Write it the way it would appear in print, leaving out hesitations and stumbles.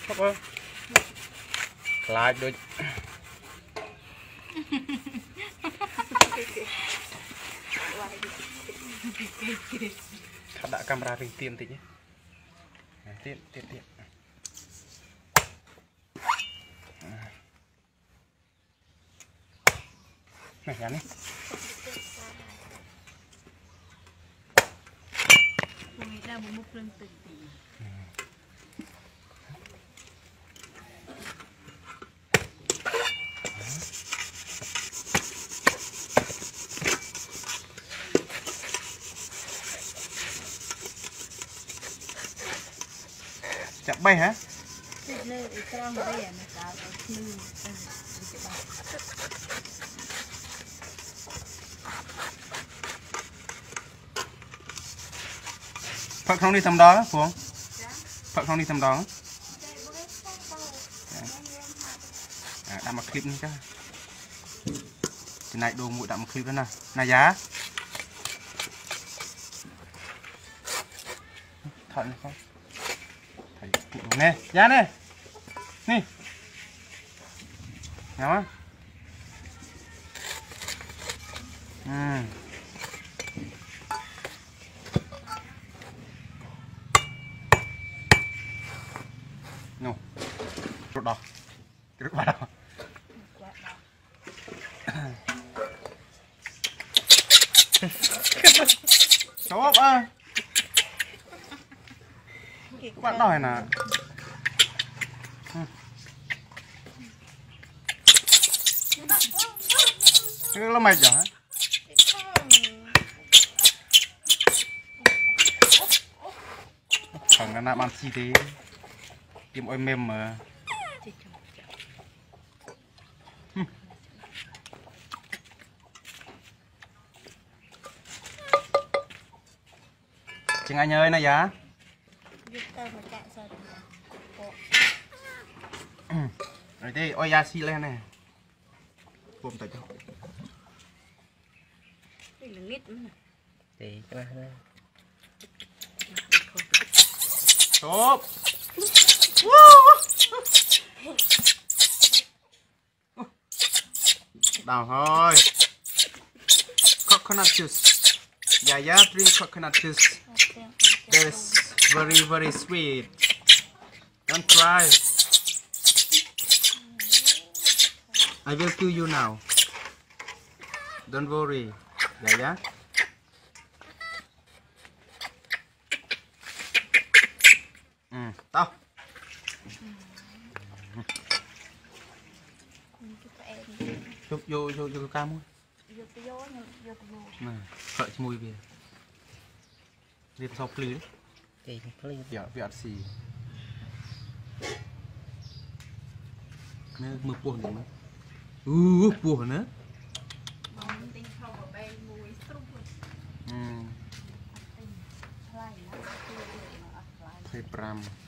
Khóc ơi. Lại đôi. Đã camera rình tiền tí nhé. Tiền. Này nhắn đi. Đang một mục lưng tự tỷ. Chạm bay hả? Phật không đi thăm đó Phượng. Phật không đi thăm đó. Đạm một clip nữa chứ. Cái này đồ mũi đạm một clip đó nè. Này giá. Thật này không? Nè, giá nè. Nè. Nghe không? No. Rút đỏ. Rút vào đâu? Chốt à. Bạn đòi nè. Cái nó mệt rồi hả? Thằng nó nạp ăn chi thế. Tiêm oi mềm mà. Chừng anh ơi này giá. Rồi đây oi da xi lên này. Buông tay cho. Thì cái này. Stop. Đào thôi. Coconut juice. Yaya drink coconut juice. That's very sweet. Don't cry. I will kill you now. Don't worry. Yaya. Tao. Vô cam không? Nè, sợ mùi về. Đi sau plư đấy. Thì plư vẹt xì. Nó mực buồn rồi nữa. Buồn nữa. Thấy pram.